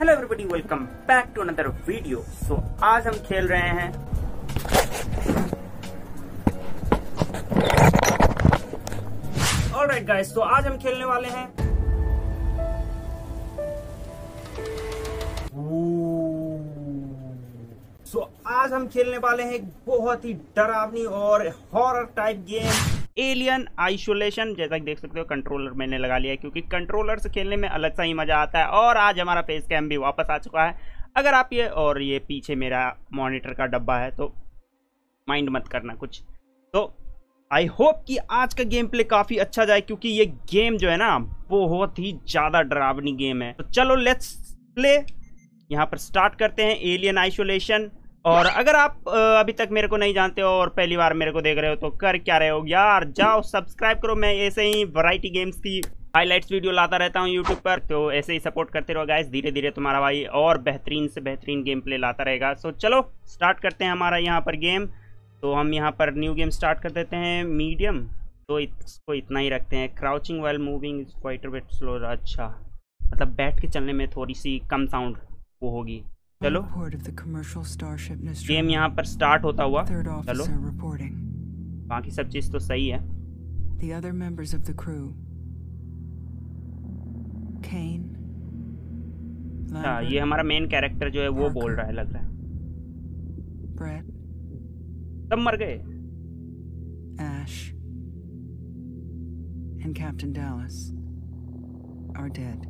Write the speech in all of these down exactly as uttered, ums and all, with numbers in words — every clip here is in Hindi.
Hello everybody, welcome back to another video. So आज हम खेल रहे हैं ऑलराइट गाइस, तो आज हम खेलने वाले हैं सो so, आज हम खेलने वाले हैं एक बहुत ही डरावनी और horror type game Alien Isolation. जैसा कि देख सकते हो कंट्रोलर मैंने लगा लिया है क्योंकि कंट्रोलर से खेलने में अलग सा ही मजा आता है। और आज हमारा फेस कैम भी वापस आ चुका है। अगर आप ये और ये पीछे मेरा मॉनिटर का डब्बा है तो माइंड मत करना कुछ। तो आई होप कि आज का गेम प्ले काफी अच्छा जाए क्योंकि ये गेम जो है ना बहुत ही ज्यादा डरावनी गेम है। तो चलो लेट्स प्ले। यहाँ पर स्टार्ट करते हैं एलियन आइसोलेशन। और अगर आप अभी तक मेरे को नहीं जानते हो और पहली बार मेरे को देख रहे हो तो कर क्या रहे हो यार, जाओ सब्सक्राइब करो। मैं ऐसे ही वैरायटी गेम्स की हाइलाइट्स वीडियो लाता रहता हूँ यूट्यूब पर, तो ऐसे ही सपोर्ट करते रहो गाइस। धीरे धीरे तुम्हारा भाई और बेहतरीन से बेहतरीन गेम प्ले लाता रहेगा। सो चलो स्टार्ट करते हैं हमारा यहाँ पर गेम। तो हम यहाँ पर न्यू गेम स्टार्ट कर देते हैं मीडियम। तो इसको इतना ही रखते हैं। Crouching while moving is quite a bit slow. अच्छा मतलब बैठ के चलने में थोड़ी सी कम साउंड वो होगी। चलो गेम यहाँ पर स्टार्ट होता हुआ। चलो बाकी सब चीज तो सही है। The other members of the crew, Kane, हाँ ये हमारा मेन कैरेक्टर जो है वो Parker, बोल रहा है लग रहा है। Brett, सब मर गए। Ash, and Captain Dallas are dead.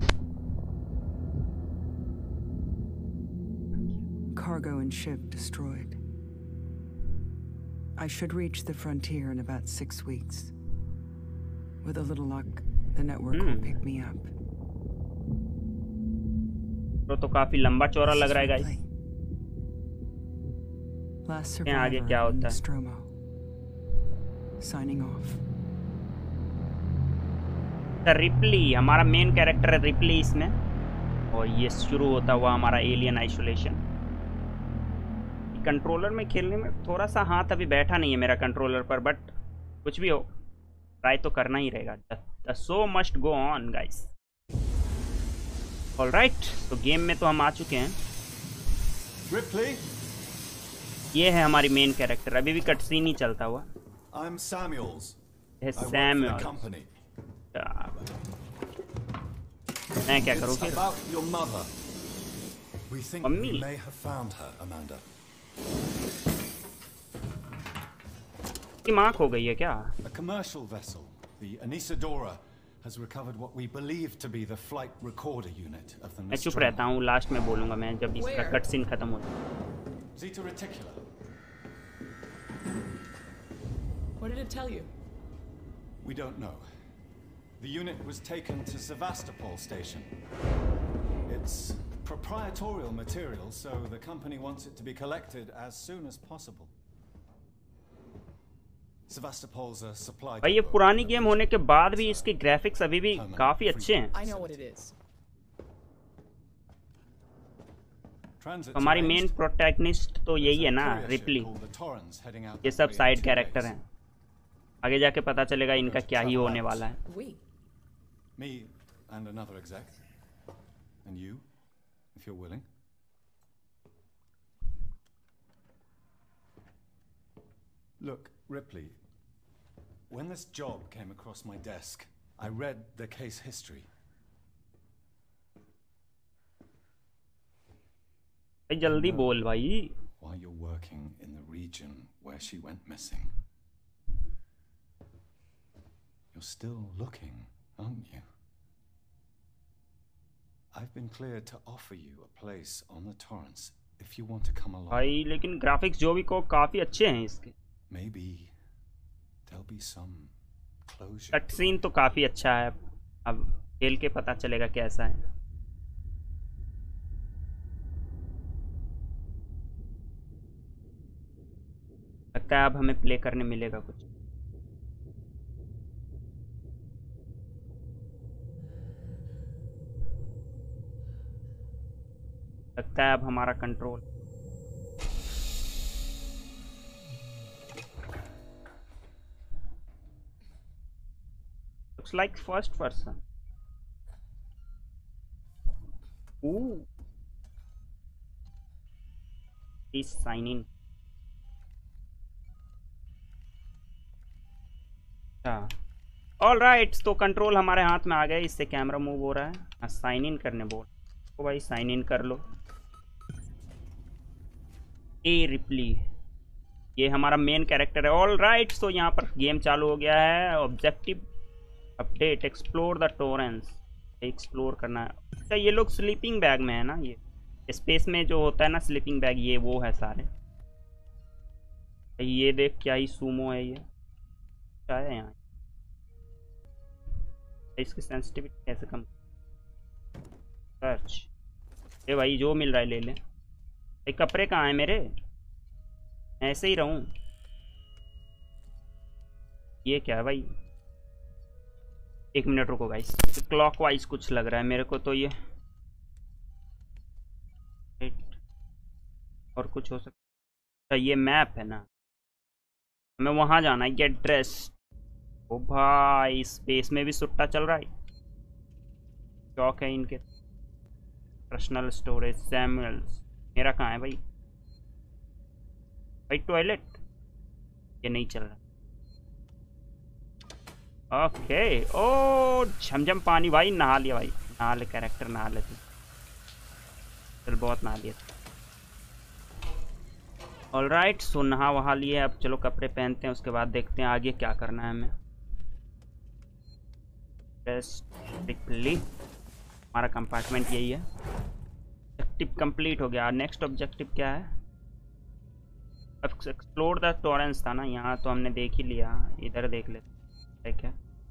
Cargo and ship destroyed. I should reach the frontier in about six weeks. With a little luck, the network Hmm. will pick me up. तो तो काफी लंबा चौड़ा लग रहा है गाइस। Last क्या आगे survivor क्या in होता है? Nostromo. Signing off. रिप्ली हमारा मेन कैरेक्टर है, रिप्ली इसमें। और ये शुरू होता हुआ हमारा एलियन आइसोलेशन। कंट्रोलर में खेलने में थोड़ा सा हाथ अभी बैठा नहीं है मेरा कंट्रोलर पर, बट कुछ भी हो ट्राई तो करना ही रहेगा। The show must go on guys. Alright, तो गेम में तो हम आ चुके हैं। Ripley, ये है हमारी मेन कैरेक्टर। अभी भी कट सीन ही चलता हुआ। I'm Samuels. ये I work for the Samuel. company. मैं क्या It's करूँ फिर? about your mother. We think Mummy. we may have found her, Amanda. की माँ खो गई है क्या? A commercial vessel, the Anisadora, has recovered what we believe to be the flight recorder unit of the मैं चुप Nostromo. रहता हूँ, लास्ट में बोलूँगा मैं जब इसका Where? कट सीन खत्म हो जाए। Zeta Reticula. What did it tell you? We don't know. The unit was taken to Sevastopol station. It's proprietorial material, so the company wants it to be collected as soon as possible. Sevastopol's a supply भाई ये depot. पुरानी गेम होने के बाद भी इसके ग्राफिक्स अभी भी काफी अच्छे हैं। I know what it is. Transit's हमारी मेन arranged. प्रोटैगनिस्ट तो यही है There's a ना, courier ship Ripley. called the Torrens heading out ये that सब way in side two character days. हैं। आगे जाके पता चलेगा इनका क्या ही होने वाला है। We. Me and another exec. And you, if you're willing. Look, Ripley, when this job came across my desk, I read the case history. भाई जल्दी बोल भाई। While you're working in the region where she went missing. You're still looking, aren't you? I've been cleared to offer you a place on the Torrens if you want to come along. भाई लेकिन ग्राफिक्स जो भी को काफी अच्छे हैं इसके। Maybe there'll be some closure. Cut scene तो काफी अच्छा है। अब खेल के पता चलेगा कैसा है। लगता है अब हमें प्ले करने मिलेगा कुछ। लगता है अब हमारा control. looks like first person. Ooh. Please sign in. अच्छा ऑल राइट, तो कंट्रोल हमारे हाथ में आ गया, इससे कैमरा मूव हो रहा है। हाँ साइन इन करने बोल, तो भाई साइन इन कर लो। ए रिप्ली, ये हमारा मेन कैरेक्टर है। ऑल राइट, तो यहाँ पर गेम चालू हो गया है। Objective update, explore the Torrens, explore करना है। अच्छा ये लोग स्लीपिंग बैग में है ना, ये स्पेस में जो होता है ना स्लीपिंग बैग, ये वो है सारे। ये देख क्या ही सूमो है ये, क्या है यहाँ, इसकी सेंसिटिविटी कैसे कम। सर्च, ये भाई जो मिल रहा है ले ले। ये कपड़े कहाँ हैं मेरे, ऐसे ही रहूं। ये क्या है भाई, एक मिनट रुको गाइस, क्लॉक वाइज कुछ लग रहा है मेरे को तो ये, और कुछ हो सकता है। ये मैप है ना, हमें वहां जाना है। Get dressed. ओ भाई स्पेस में भी सुट्टा चल रहा है, शौक है इनके। पर्सनल स्टोरेज, सैमुअल्स, मेरा कहाँ है भाई, भाई टॉयलेट, ये नहीं चल रहा। ओके ओ झमझम पानी भाई, नहा लिया भाई, नहा ले कैरेक्टर, नहा लेते चल, बहुत नहा लिया। ऑल राइट, सो नहा वहा लिए, अब चलो कपड़े पहनते हैं, उसके बाद देखते हैं आगे क्या करना है हमें। बेसिकली हमारा कंपार्टमेंट यही है। ऑब्जेक्टिव कंप्लीट हो गया। नेक्स्ट ऑब्जेक्टिव क्या है, अब एक्सप्लोर द टोरेंस था ना, यहाँ तो हमने देख ही लिया, इधर देख लेते ठीक है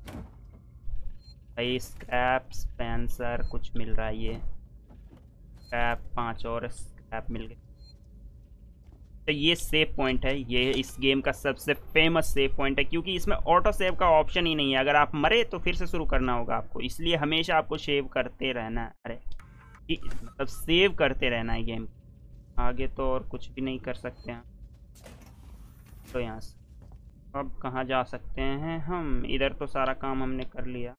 भाई। स्क्रैप स्पेंसर कुछ मिल रहा है, ये स्क्रैप पांच और स्क्रैप मिल गए। तो ये सेव पॉइंट है, ये इस गेम का सबसे फेमस सेव पॉइंट है, क्योंकि इसमें ऑटो सेव का ऑप्शन ही नहीं है। अगर आप मरे तो फिर से शुरू करना होगा आपको, इसलिए हमेशा आपको सेव करते रहना है। अरे मतलब सेव करते रहना है गेम। आगे तो और कुछ भी नहीं कर सकते हैं। तो यहाँ से अब कहाँ जा सकते हैं हम, इधर तो सारा काम हमने कर लिया।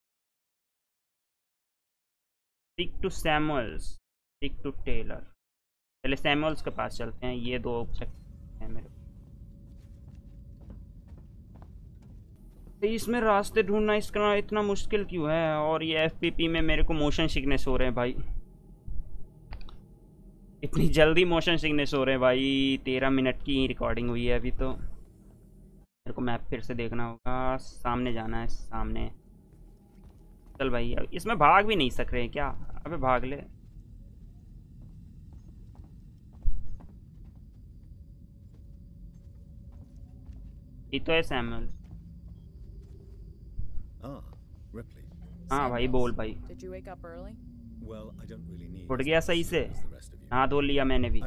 Speak to Samuels, speak to Taylor. पहले सैमुअल्स के पास चलते हैं, ये दो ऑब्जेक्ट हैं मेरे। तो इसमें रास्ते ढूंढना इसका इतना मुश्किल क्यों है, और ये एफपीपी में मेरे को मोशन सिकनेस हो रहे हैं भाई, इतनी जल्दी मोशन सिकनेस हो रहे हैं भाई। तेरह मिनट की रिकॉर्डिंग हुई है अभी, तो मेरे को मैप फिर से देखना होगा। सामने जाना है, सामने चल भाई। इसमें भाग भी नहीं सक रहे हैं क्या, अबे भाग ले। ये तो है सैमुअल। हाँ भाई बोल भाई। उठ गया सही से, हाँ धो लिया मैंने भी।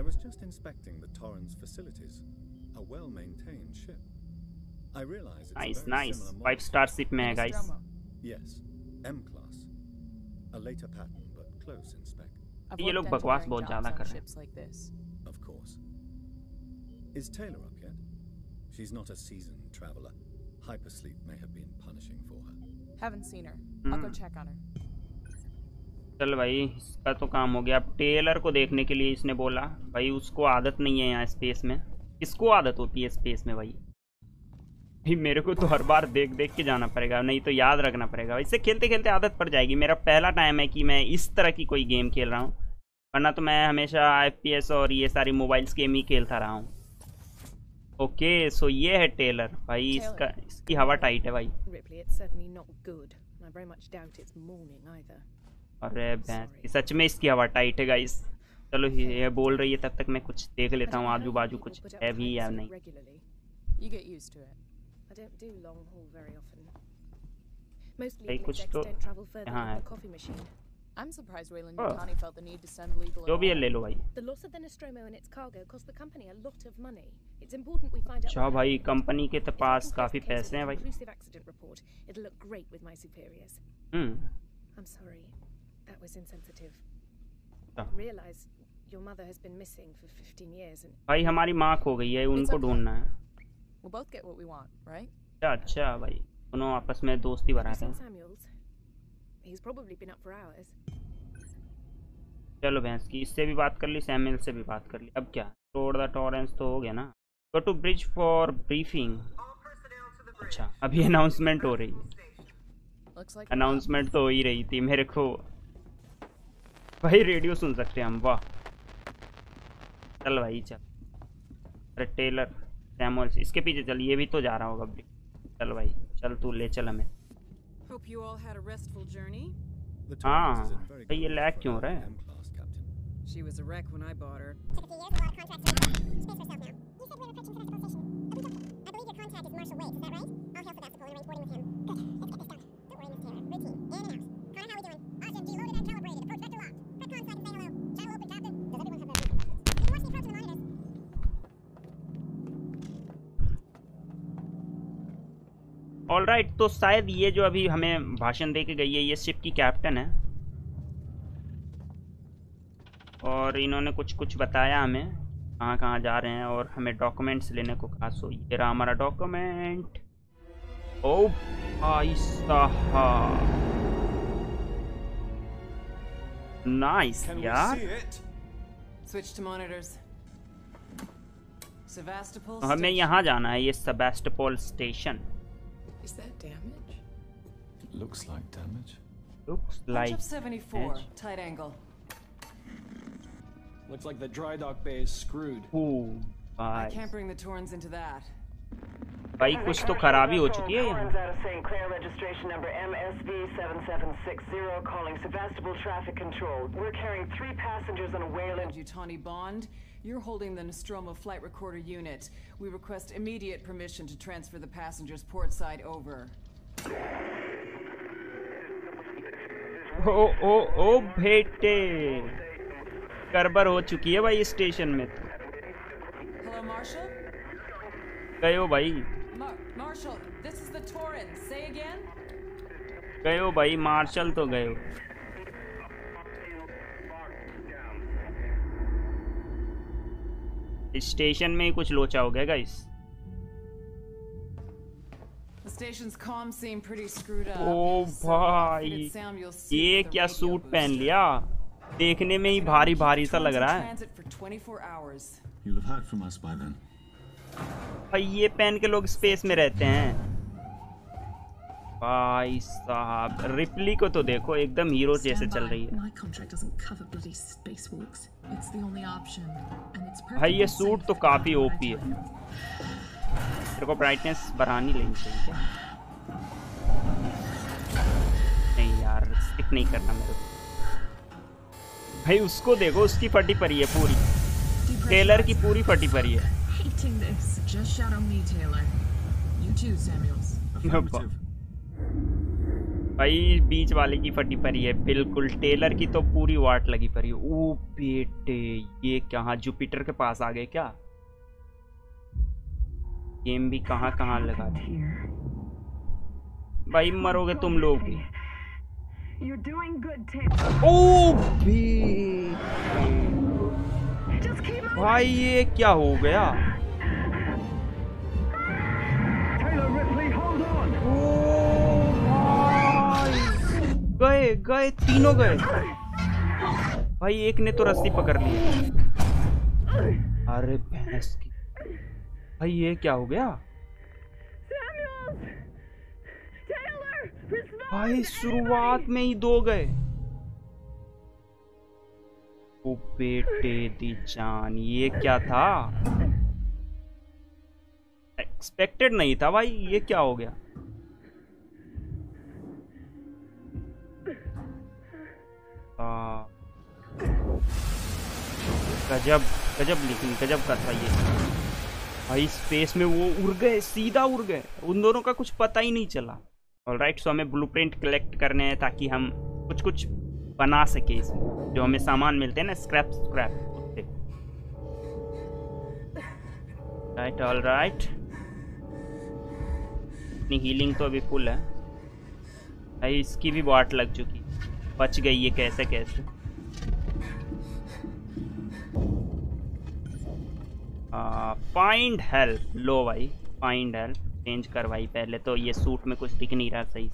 Nice nice, five star ship में है गाइस। ये लोग बकवास बहुत ज्यादा कर रहे हैं। Is Taylor up yet? She's not a seasoned traveler. Hypersleep may have been punishing for her. Haven't seen her. I'll go check on her. चल भाई इसका तो काम हो गया। अब टेलर को देखने के लिए इसने बोला, भाई उसको आदत नहीं है यहाँ स्पेस में। किसको आदत होती है स्पेस में भाई? भाई मेरे को तो हर बार देख देख के जाना पड़ेगा, नहीं तो याद रखना पड़ेगा। इससे खेलते खेलते आदत पड़ जाएगी। मेरा पहला टाइम है कि मैं इस तरह की कोई गेम खेल रहा हूँ, वरना तो मैं हमेशा एफ पी एस और ये सारी मोबाइल्स गेम ही खेलता रहा हूँ। ओके सो ये है टेलर भाई, इसका इसकी हवा टाइट है भाई। अरे भैंस, सच में इसकी हवा टाइट है गाइस। चलो ये बोल रही है तब तक मैं कुछ देख लेता हूँ आजू बाजू कुछ है भी या नहीं। भाई कुछ तो यहाँ है। I'm surprised Wayland Yutani felt the need to send legal. जो भी है ले लो भाई। The loss of the Nostromo and its cargo cost the company a lot of money. It's important we find out. अच्छा भाई कंपनी के पास काफी पैसे हैं भाई। Inclusive accident report. It'll look great with my superiors. Hmm. I'm sorry. That was insensitive. हाँ। Realize your mother has been missing for fifteen years and. भाई हमारी माँ खो गई है, उनको ढूंढना है। We'll both get what we want, right? अच्छा अच्छा भाई, दोनों आपस में दोस्ती बनाते हैं। He's probably been up for hours. चलो भैंस की, इससे भी बात कर ली, सैमुअल से भी बात कर ली। अब क्या रोड द टॉरेंस तो हो गया ना। Go to bridge for briefing. अच्छा अभी अनाउंसमेंट हो रही है। अनाउंसमेंट तो हो ही रही थी मेरे को भाई। रेडियो सुन सकते हैं हम। वाह चल भाई चल। अरे टेलर सैमुअल्स इसके पीछे चल। ये भी तो जा रहा होगा। चल भाई चल तू ले चल हमें। हाँ भाई ये लैग क्यों रहा है? She was a wreck when I bought her. Took a few years, a lot of contracts. She pays for herself now. You said we were approaching Sevastopol Station. I believe your contact is Marshall Waite, is that right? I'll hail Sevastopol and arrange boarding with him. Good. Let's get this done. Don't worry, Miss Taylor. Routine. In and out. Connor, how we doing? Awesome. Deloaded and calibrated. Approach vector locked. Prep con so I can say hello. Channel open, Captain. Does everyone have their briefing boxes? You can watch the approach on the monitors. All right right, तो शायद ये जो अभी हमें भाषण दे के गई है ये शिप की कैप्टन है और इन्होंने कुछ कुछ बताया हमें कहाँ कहाँ जा रहे हैं और हमें डॉक्यूमेंट्स लेने को कहा। सो ये रहा हमारा डॉक्यूमेंट। ओ भाई साहब नाइस यार। Switch to monitors. Sevastopol तो हमें यहाँ जाना है, ये Sevastopol station. Is that damage? It looks like damage. Looks like Punch up seventy-four, tight angle. Looks like the dry dock bay is screwed. Oh, I can't bring the Torrens into that. भाई कुछ तो खराबी हो चुकी है यहाँ। Torrens out of Saint Clair, registration number M S V seven seven six zero, calling Sevastopol Traffic Control. We're carrying three passengers on a Wayland. Yutani Bond, you're holding the Nostromo flight recorder unit. We request immediate permission to transfer the passengers port side over. ओ ओ ओ बेटे गड़बड़ हो चुकी है भाई स्टेशन में। तो Hello, Marshall? गए हो भाई। Mar Marshall, this is the Torrens. Say again? गए हो भाई, मार्शल तो गए हो। स्टेशन में ही कुछ लोचा हो गया guys. The station's comms seem pretty screwed up. ओ भाई ये क्या सूट पहन लिया, देखने में ही भारी भारी सा लग रहा है। You'll have heard from us by then. भाई ये पहन के लोग स्पेस में रहते हैं। भाई साहब रिप्ली को तो देखो एकदम हीरो जैसे चल रही है। भाई ये सूट तो काफी ओपी है। तेरे को ब्राइटनेस बढ़ानी लेनी चाहिए। नहीं यार स्टिक नहीं करना मेरे को। भाई उसको देखो, उसकी फटी पड़ी है पूरी। टेलर की पूरी फटी पड़ी है। भाई बीच वाले की फटी पड़ी है बिल्कुल। टेलर की तो पूरी वाट लगी पड़ी है। ओ बेटे ये कहाँ जुपिटर के पास आ गए क्या? गेम भी कहाँ कहाँ लगा दी। भाई मरोगे तुम लोग भी। ओ भाई ये क्या हो गया? गए गए तीनों गए। भाई एक ने तो रस्सी पकड़ ली। अरे भैंस की। भाई ये क्या हो गया? भाई शुरुआत में ही दो गए। ओ बेटे दी जान ये क्या था? एक्सपेक्टेड नहीं था भाई। ये क्या हो गया? गजब गजब लेकिन गजब का था ये। भाई स्पेस में वो उड़ गए, सीधा उड़ गए। उन दोनों का कुछ पता ही नहीं चला। ऑलराइट सो हमें ब्लूप्रिंट कलेक्ट करने हैं ताकि हम कुछ कुछ बना सके इसमें। जो हमें सामान मिलते हैं ना स्क्रैप स्क्रैप उससे। राइट ऑलराइट अपनी हीलिंग तो अभी फुल है। भाई इसकी भी वाट लग चुकी। बच गई ये कैसे कैसे। Find help. लो भाई फाइंड हेल्प चेंज कर भाई। पहले तो ये सूट में कुछ दिख नहीं रहा सही।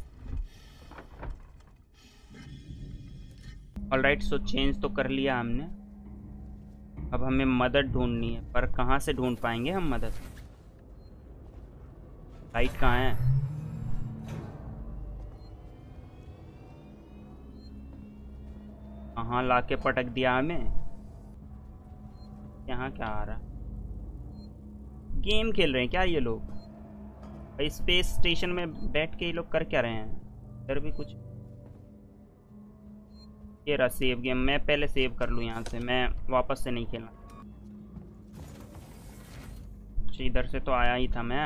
ऑलराइट सो चेंज तो कर लिया हमने। अब हमें मदद ढूंढनी है, पर कहाँ से ढूंढ पाएंगे हम मदद? लाइट कहाँ है? कहाँ लाके पटक दिया हमें? यहाँ क्या आ रहा? गेम खेल रहे हैं क्या ये लोग? भाई स्पेस स्टेशन में बैठ के ये लोग कर क्या रहे हैं? इधर भी कुछ। ये रहा सेव गेम। मैं पहले सेव कर लूँ यहाँ से, मैं वापस से नहीं खेलना। इधर से तो आया ही था मैं,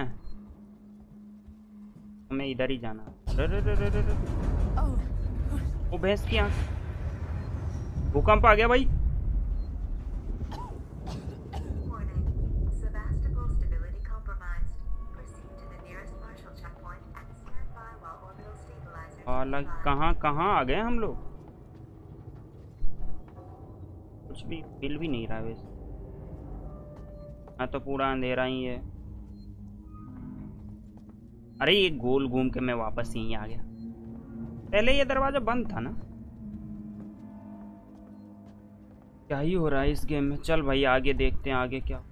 हमें इधर ही जाना। रे रे रे रे रे रे। वो भैंस की आँख, भूकंप आ गया भाई। हालांकि कहाँ कहाँ आ गए हम लोग? कुछ भी मिल भी नहीं रहा वैसे। हाँ तो पूरा अंधेरा ही है। अरे ये गोल घूम के मैं वापस यहीं आ गया। पहले ये दरवाजा बंद था ना? क्या ही हो रहा है इस गेम में? चल भाई आगे देखते हैं आगे क्या।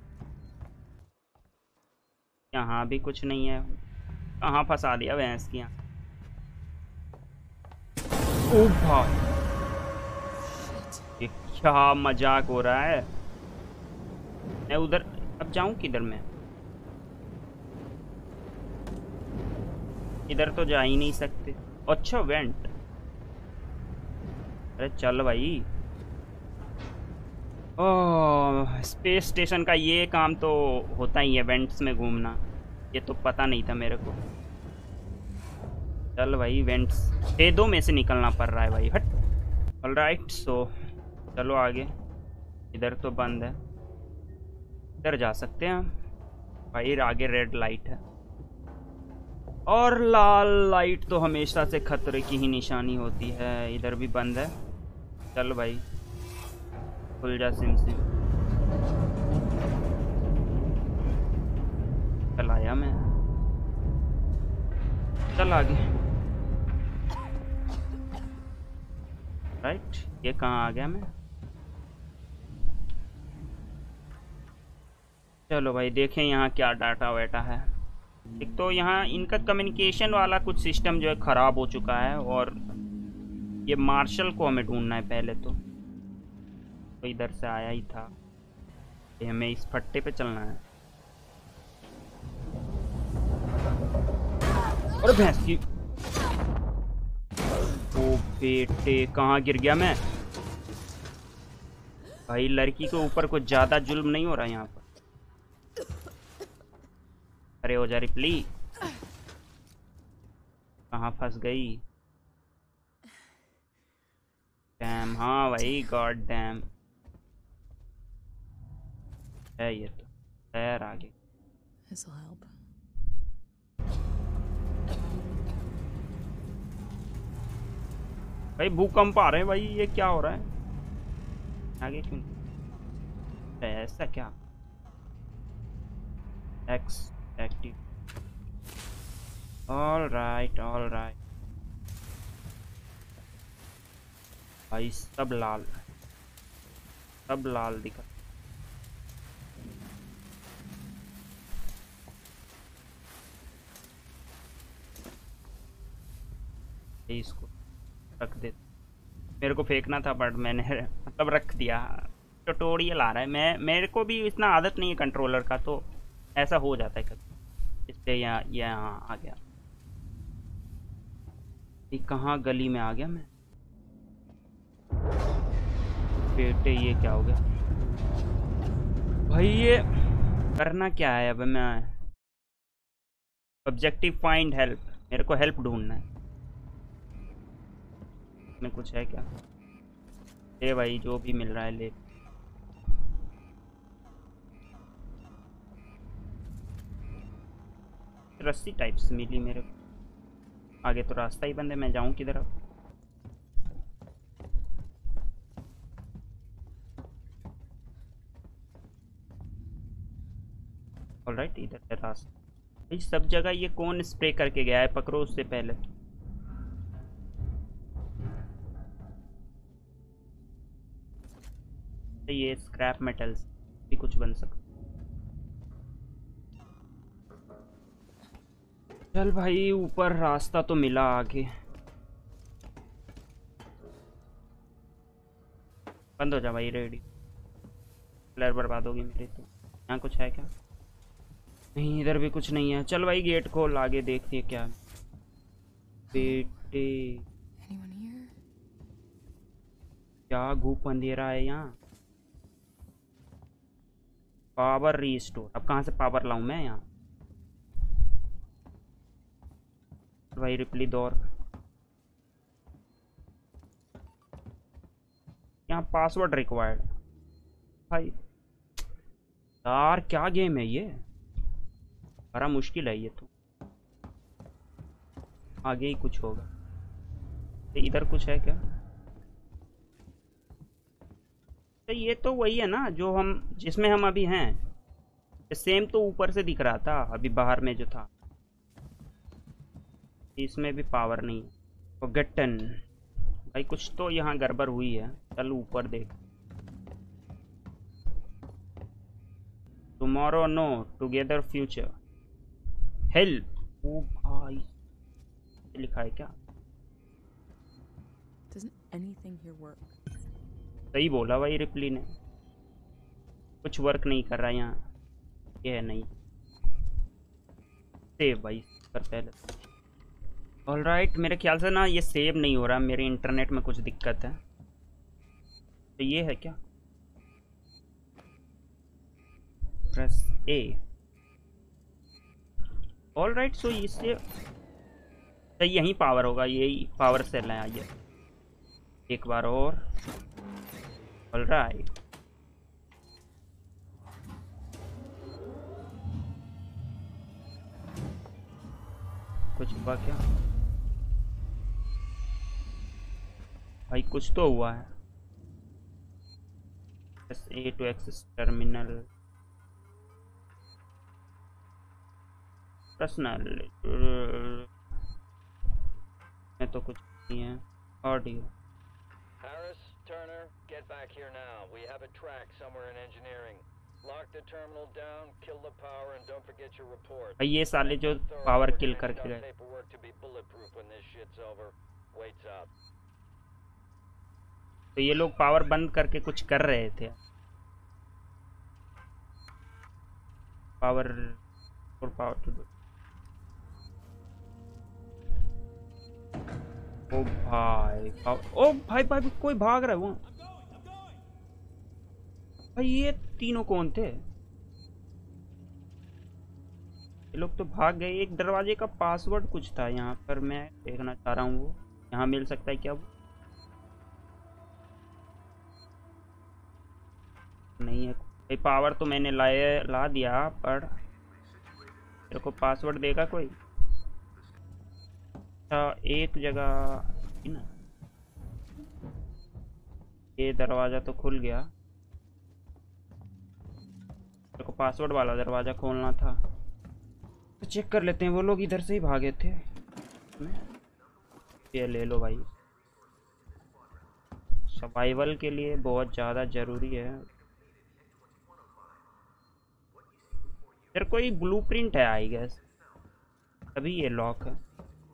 यहाँ भी कुछ नहीं है। कहाँ फंसा दिया भैंस की यहाँ? ओ भाई ये क्या मजाक हो रहा है? मैं उधर अब जाऊं किधर? मैं इधर तो जा ही नहीं सकते। अच्छा वेंट। अरे चल भाई। ओह स्पेस स्टेशन का ये काम तो होता ही है, वेंट्स में घूमना। ये तो पता नहीं था मेरे को। चल भाई वेंट्स दे दो में से निकलना पड़ रहा है भाई। हट। ऑलराइट सो चलो आगे। इधर तो बंद है, इधर जा सकते हैं हम भाई। आगे रेड लाइट है और लाल लाइट तो हमेशा से खतरे की ही निशानी होती है। इधर भी बंद है। चल भाई खुल जा सिम सिम। चल आया मैं। चल आगे। राइट ये कहाँ आ गया मैं? चलो भाई देखें यहाँ क्या डाटा वाटा है। एक तो यहाँ इनका कम्युनिकेशन वाला कुछ सिस्टम जो है ख़राब हो चुका है, और ये मार्शल को हमें ढूंढना है पहले तो। तो इधर से आया ही था, ये हमें इस फट्टे पे चलना है। अरे भैंस की। ओ बेटे कहाँ गिर गया मैं? भाई लड़की के ऊपर कुछ ज़्यादा जुल्म नहीं हो रहा यहाँ पर? अरे ओ जा रिप्ली कहाँ फंस गई? डैम। हाँ भाई गॉड डैम है ये तो। खैर आगे। भाई भूकंप आ रहे हैं भाई, ये क्या हो रहा है? आगे क्यों? ऐसा क्या? एक्स एक्टिव। All right all right. भाई सब लाल, सब लाल दिखा। इसको रख दे। मेरे को फेंकना था बट मैंने मतलब रख दिया। ट्यूटोरियल आ रहा है। मैं मेरे को भी इतना आदत नहीं है कंट्रोलर का, तो ऐसा हो जाता है कभी, इसलिए यहाँ यहाँ आ गया। ये कहाँ गली में आ गया मैं? बेटे ये क्या हो गया भाई? ये करना क्या है अब? मैं ऑब्जेक्टिव फाइंड हेल्प, मेरे को हेल्प ढूंढना है। में कुछ है क्या? ले भाई जो भी मिल रहा है ले। रस्सी टाइप्स मिली मेरे को। आगे तो रास्ता ही बंद है, मैं जाऊं किधर अब? ऑलराइट इधर है रास्ता। इस सब जगह ये कौन स्प्रे करके गया है? पकड़ो उससे पहले। ये स्क्रैप मेटल्स भी कुछ बन सकता। चल भाई ऊपर रास्ता तो मिला आगे। बंद हो जा भाई, रेडी। प्लेयर बर्बाद होगी मेरी तो। यहाँ कुछ है क्या? नहीं, इधर भी कुछ नहीं है। चल भाई गेट खोल, आगे देखते हैं क्या बेटे। क्या घूप अंधेरा है यहाँ। पावर रीस्टोर, अब कहाँ से पावर लाऊं मैं यहाँ? भाई रिप्ली दौर, यहाँ पासवर्ड रिक्वायर्ड। भाई यार क्या गेम है ये, बड़ा मुश्किल है ये तो। आगे ही कुछ होगा। इधर कुछ है क्या? तो ये तो वही है ना जो हम जिसमें हम अभी हैं। सेम तो ऊपर से दिख रहा था अभी बाहर में जो था। इसमें भी पावर नहीं। फॉरगॉटन, भाई कुछ तो यहाँ गड़बड़ हुई है। चल ऊपर देख। Tomorrow no, together future, help. ओ भाई लिखा है क्या? Doesn't anything here work? सही बोला भाई रिप्ली ने, कुछ वर्क नहीं कर रहा यहाँ। ये है नहीं सेव भाई कर पहले। ऑलराइट, मेरे ख्याल से ना ये सेव नहीं हो रहा, मेरे इंटरनेट में कुछ दिक्कत है। तो ये है क्या? प्रेस ए। ऑलराइट, सो इससे तो यहीं पावर होगा, यही पावर सेल है। आइए एक बार और। ऑलराइट, कुछ हुआ क्या भाई? कुछ तो हुआ है। Press A to access terminal. Personal में तो कुछ नहीं है। Audio. Harris, Turner, get back here now. We have a track somewhere in engineering. Lock the terminal down, kill the power, and don't forget your report. भाई ये साले जो पावर किल करके गए। Paperwork to be bulletproof when this shit's over. Waits up. तो ये लोग पावर बंद करके कुछ कर रहे थे। पावर और पावर टू दो। ओ भाई पावर, ओ भाई भाई कोई भाग रहा है वो। भाई ये तीनों कौन थे? ये लोग तो भाग गए। एक दरवाजे का पासवर्ड कुछ था यहाँ पर, मैं देखना चाह रहा हूँ। वो यहाँ मिल सकता है क्या? वो नहीं है। भाई पावर तो मैंने लाए ला दिया, पर तेरे को पासवर्ड देगा कोई? अच्छा एक जगह ना, ये दरवाजा तो खुल गया। तेरे को पासवर्ड वाला दरवाजा खोलना था, तो चेक कर लेते हैं। वो लोग इधर से ही भागे थे। ये ले लो भाई, सर्वाइवल के लिए बहुत ज़्यादा ज़रूरी है। फिर कोई ब्लूप्रिंट है आई गेस, तभी ये लॉक है।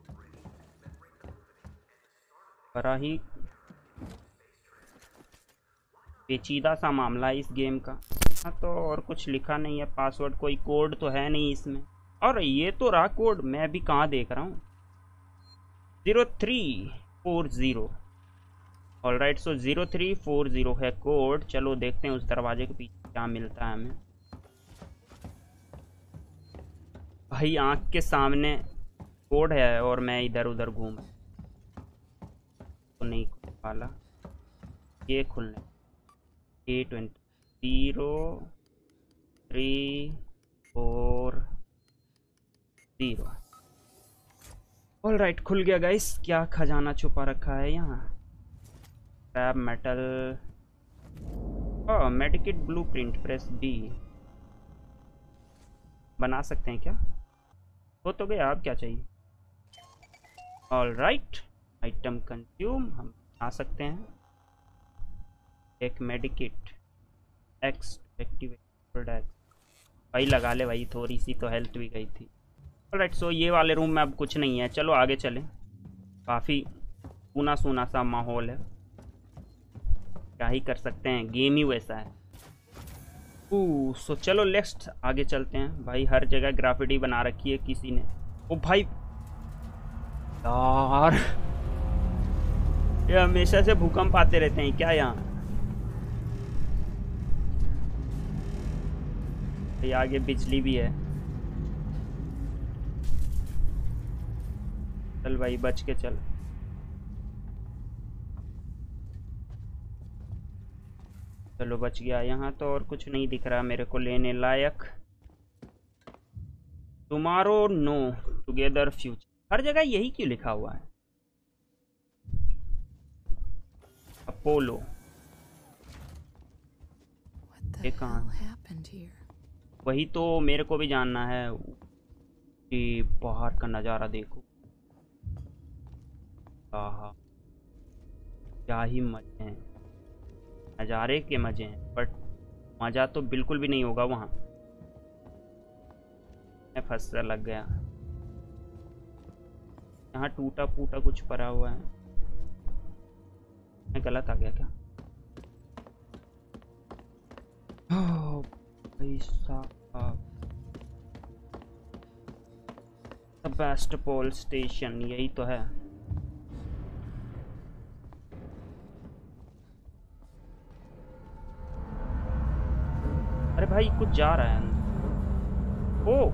बड़ा ही पेचीदा सा मामला है इस गेम का। हाँ तो और कुछ लिखा नहीं है। पासवर्ड कोई कोड तो है नहीं इसमें। और ये तो रहा कोड, मैं अभी कहाँ देख रहा हूँ। Zero three four zero. Alright, so zero three four zero है कोड। चलो देखते हैं उस दरवाजे के पीछे क्या मिलता है हमें। भाई आँख के सामने कोड है और मैं इधर उधर घूम तो नहीं खुल वाला। ये खुलने A twenty zero three four zero. All right, खुल गया गाइस। क्या खजाना छुपा रखा है यहाँ? Scrap metal, oh medicate blueprint. Press B. बना सकते हैं क्या? हो तो गया, अब क्या चाहिए? ऑल राइट, आइटम कंज्यूम हम आ सकते हैं। एक मेडिकेट एक्स एक्टिवेट भाई लगा ले भाई, थोड़ी सी तो हेल्थ भी गई थी। ऑलराइट, सो ये वाले रूम में अब कुछ नहीं है, चलो आगे चलें। काफ़ी सूना सूना सा माहौल है, क्या ही कर सकते हैं, गेम ही वैसा है। ओह सो चलो नेक्स्ट आगे चलते हैं। भाई हर जगह ग्राफिटी बना रखी है किसी ने। ओ भाई यार, ये हमेशा से भूकंप आते रहते हैं क्या यहाँ? ये आगे बिजली भी है। चल भाई बच के चल। चलो बच गया। यहाँ तो और कुछ नहीं दिख रहा मेरे को लेने लायक। टुमारो नो टुगेदर फ्यूचर, हर जगह यही क्यों लिखा हुआ है? अपोलो ये कहाँ? वही तो मेरे को भी जानना है कि बाहर का नज़ारा देखो। आहा क्या ही मजे हैं, नज़ारे के मजे हैं, बट मज़ा तो बिल्कुल भी नहीं होगा वहाँ। मैं फंस लग गया। यहाँ टूटा फूटा कुछ पड़ा हुआ है, मैं गलत आ गया क्या? ओह भाई साहब, सेबास्टोपोल स्टेशन यही तो है। अरे भाई कुछ जा रहा है। ओ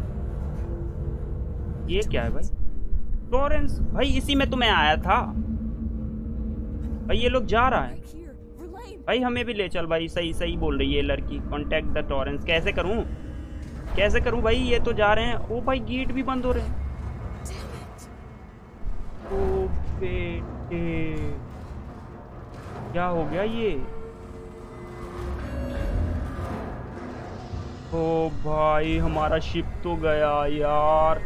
ये क्या है भाई? टॉरेंस भाई, इसी में तो मैं आया था भाई। ये लोग जा रहा है भाई, हमें भी ले चल भाई। सही सही बोल रही है लड़की। कॉन्टेक्ट द टॉरेंस कैसे करूं, कैसे करूं भाई? ये तो जा रहे हैं। ओ भाई गेट भी बंद हो रहे हैं। ओ बेटे क्या हो गया ये? ओ भाई हमारा शिप तो गया यार।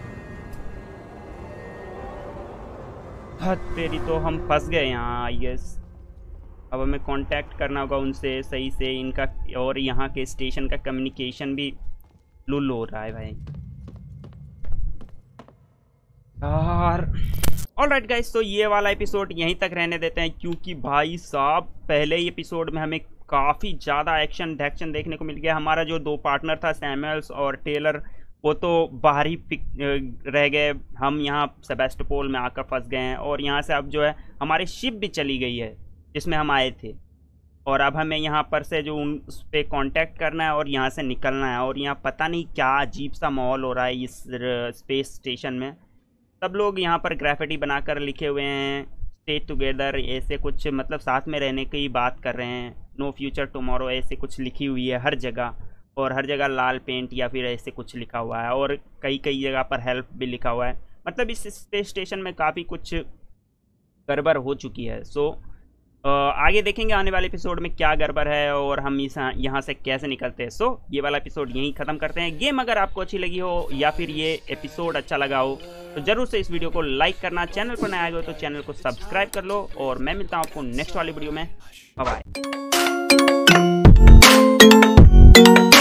हद तेरी, तो हम फंस गए यहाँ आई गेस। अब हमें कांटेक्ट करना होगा उनसे सही से इनका, और यहाँ के स्टेशन का कम्युनिकेशन भी लुल हो रहा है भाई यार। ऑलराइट गाइस, तो ये वाला एपिसोड यहीं तक रहने देते हैं, क्योंकि भाई साहब पहले ही एपिसोड में हमें काफ़ी ज़्यादा एक्शन डैक्शन देखने को मिल गया। हमारा जो दो पार्टनर था सैमुअल्स और टेलर, वो तो बाहर ही रह गए। हम यहाँ सेबास्टोपोल में आकर फंस गए हैं, और यहाँ से अब जो है हमारी शिप भी चली गई है जिसमें हम आए थे। और अब हमें यहाँ पर से जो उन उस पर कॉन्टैक्ट करना है और यहाँ से निकलना है। और यहाँ पता नहीं क्या अजीब सा माहौल हो रहा है इस स्पेस स्टेशन में। सब लोग यहाँ पर ग्राफिटी बनाकर लिखे हुए हैं, स्टे टुगेदर, ऐसे कुछ मतलब साथ में रहने की बात कर रहे हैं। नो फ्यूचर टुमारो ऐसे कुछ लिखी हुई है हर जगह, और हर जगह लाल पेंट या फिर ऐसे कुछ लिखा हुआ है, और कई कई जगह पर हेल्प भी लिखा हुआ है। मतलब इस स्पेस स्टेशन में काफ़ी कुछ गड़बड़ हो चुकी है। सो आगे देखेंगे आने वाले एपिसोड में क्या गड़बड़ है और हम इस यहाँ से कैसे निकलते हैं। सो ये वाला एपिसोड यहीं ख़त्म करते हैं। गेम अगर आपको अच्छी लगी हो या फिर ये एपिसोड अच्छा लगा हो तो ज़रूर से इस वीडियो को लाइक करना। चैनल पर नए आए हो तो चैनल को सब्सक्राइब कर लो, और मैं मिलता हूँ आपको नेक्स्ट वाली वीडियो में। Bye bye.